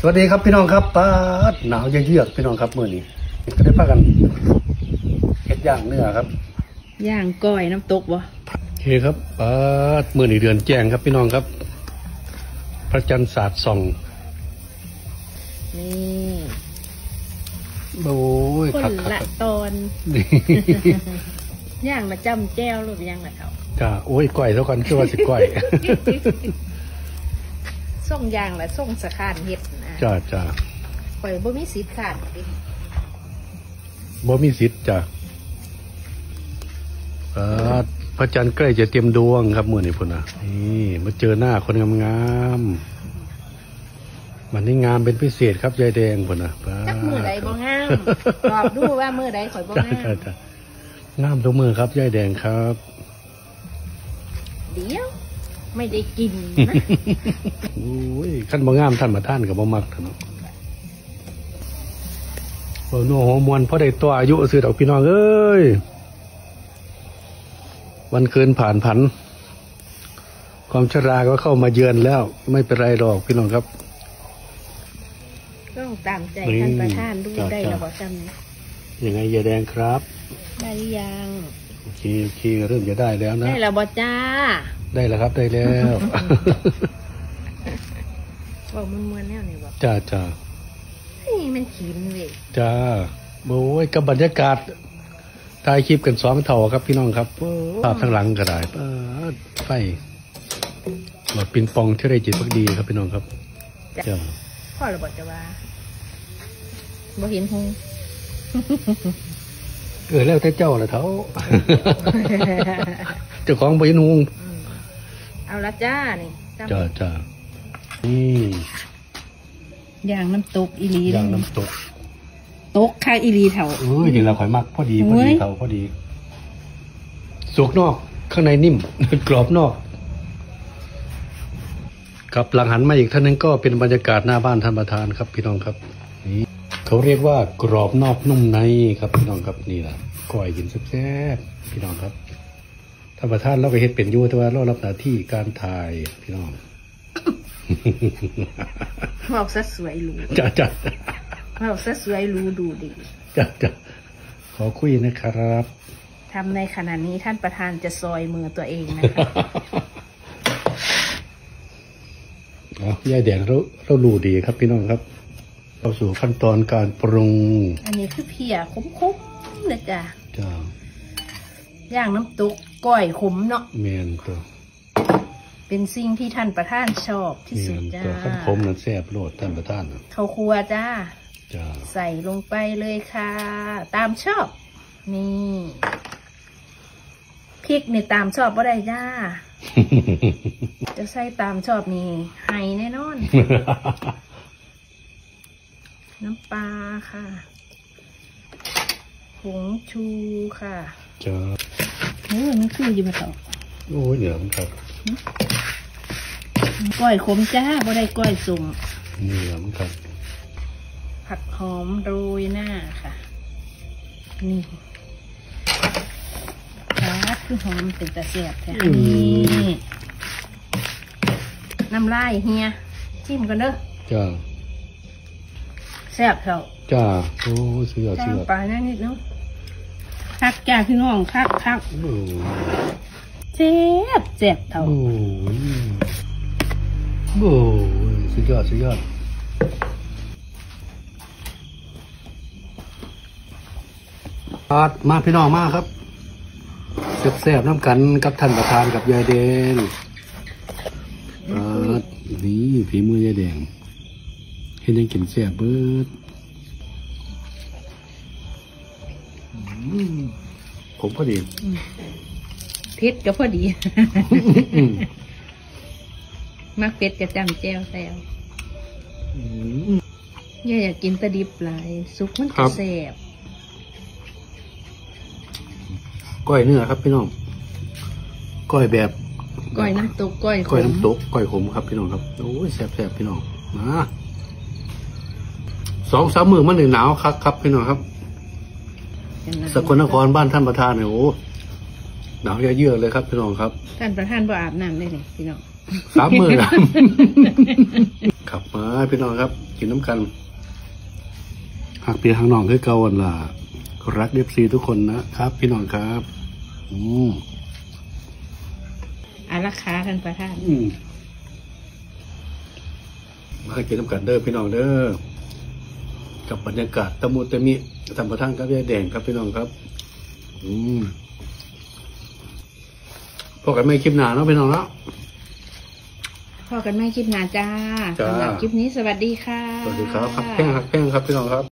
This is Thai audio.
วัสดีครับพี่น้องครับป้าหนาวเยือกพี่น้องครับเมื่อนี้ก็ได้พากันเฮ็ดย่างเนื้อครับย่างก้อยน้ำตกบ่โอเคครับป้าเมื่อนี้เดือนแจ้งครับพี่น้องครับพระจันทร์สาดส่องนี่โอ้ยคนละตอนย่างมาจำแจ้วหรือย่างมาเท่าจ้าโอ้ยก้อยเท่ากันคือว่าสิก้อยส่งย่างและส่งสะขานเห็ดนะจ้าข่อยบ่มีสิทธิ์ขานดิบ่มีสิทธิ์จ้าพระจันทร์ใกล้จะเต็มดวงครับมื่อนี้พุ่นนะนี่มาเจอหน้าคนงามๆมันนี่งามเป็นพิเศษครับยายแดงพุ่นนะจักมือใดบ่งามตอบดูว่ามือใดข่อยบ่งามงามทุกมือครับยายแดงครับเดี๋ยวไม่ได้กินนะโอ้ยขั้นบ่งามท่านมาท่านกับบ่มักท่านเนาะโอ้โหหัวมวนเพราะได้ตัวอายุซื้อดอกพี่น้องเอ้ยวันคืนผ่านผันความชราก็เข้ามาเยือนแล้วไม่เป็นไรหรอกพี่น้องครับต้องตามใจท่านประธานดูได้ระบบจำยังไงยายแดงครับได้ยังโอเคเริ่มจะได้แล้วนะได้ระบบจ้าได้แล้วครับได้แล้วบอกมันแน่นี่บอกจ้านี่มันขีนเลยจ้าโอ้ยกับบรรยากาศถ่ายคลิปกัน2 เท่าครับพี่น้องครับภาพทางหลังก็ได้ไฟหลอดปิงปองที่ได้จิตพักดีครับพี่น้องครับจ้าพ่อระบบจะว่าบ่เห็นหงแล้วแต่เจ้าละเท่าเจ้าของบ่เห็นหงเอาละจ้านี่จ้านี่ย่างน้ำตกอีลีย่างน้ำตกตกค่าอีลีเท่าเดี๋ยวเราข่อยมักพอดีเท่าพอดีสุกนอกข้างในนิ่มกรอบนอกครับหลังหันมาอีกท่านนึงก็เป็นบรรยากาศหน้าบ้านท่านประธานครับพี่น้องครับนี่เขาเรียกว่ากรอบนอกนุ่มในครับพี่น้องครับนี่แหละก้อยกินแซ่บๆพี่น้องครับท่านประธานเราก็เฮ็ดเป็นอยู่แต่ว่าเรารับหน้าที่การถ่ายพี่น้องบอกซะสวยรู้จ้าบอกซะสวยรู้ดูดีจ้าขอคุยนะครับทำในขณะนี้ท่านประธานจะซอยมือตัวเองนะคะยายแดงเรารู้ดีครับพี่น้องครับเข้าสู่ขั้นตอนการปรุงอันนี้คือเพียคุ้มๆนะจ๊ะย่างน้ำตุกก้อยขมเนาะเมนตัวเป็นสิ่งที่ท่านประธานชอบที่สุดจ้าขั้นขมนั้นแซ่บโลดท่านประธานข้าวคั่วจ้าใส่ลงไปเลยค่ะตามชอบนี่พริกเนี่ยตามชอบบ่ได้จ้าจะใส่ตามชอบนี่ไห้แน่นอนน้ำปลาค่ะผงชูค่ะจ้ามันคืออยู่มาต่อโอ้ยเดี๋ยวครับก้อยขมจ้าบ่ได้ก้อยสุ่มเหนียวครับผักหอมโรยหน้าค่ะนี่คือหอมเป็นตะเสียบแท้นี่น้ำลายเฮียจิ้มกันเด้อจ้าแซ่บเถอะจ้าโอ้เสือปลาหน้านิดเนาะคักจ้าพี่น้องคักแซ่บเถอะโอ้สุดยอดมาพี่น้องมาครับแซ่บน้ำกันกับท่านประธานกับยายแดงนี่ฝีมือยายแดงเห็นยังกินแซ่บเบิดผมพอดีเผ็ดก็พอดีมักเผ็ดกับจำแจ่วแซวอยากกินตะดิบหลายซุปมันจะแซ่บก้อยเนื้อครับพี่น้องก้อยแบบก้อยน้ำตกก้อยน้ำตกก้อยขมครับพี่น้องครับโอ้ยแซ่บพี่น้องมา2-3 มื้อมันหนาวครับพี่น้องครับสกลนครบ้านท่านประธานเนี่ยโอ้หนาวเยือกเลยครับพี่น้องครับท่านประธานบ่อาบน้ำได้เลยพี่น้อง 3 มื้อนะขับมาพี่น้องครับ กินน้ำกันหากพี่ทางน้องคือเก่าวันล่ะรักเอฟซีทุกคนนะครับ พี่น้องครับอาราคาท่านประธานมากินน้ำกันเด้อพี่น้องเด้อกับบรรยากาศตะมุตะมิธรรมท่านครับยายแดงครับพี่น้องครับพอกันไม่คลิปหนาเนาะพี่น้องเนาะพอกันไม่คลิปหน้าจ้าจ้าสำหรับคลิปนี้สวัสดีค่ะสวัสดีครับหักแป้งครับพี่น้องครับ